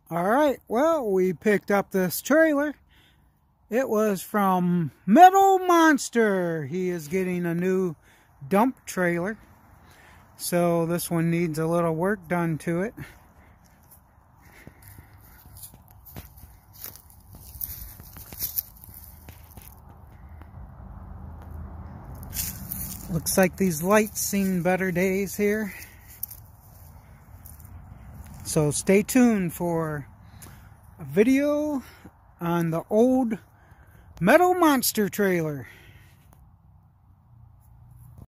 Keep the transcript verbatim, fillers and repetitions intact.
Alright, well, we picked up this trailer. It was from Metal Monster. He is getting a new dump trailer. So this one needs a little work done to it. Looks like these lights seen better days here. So stay tuned for a video on the old Metal Monster trailer.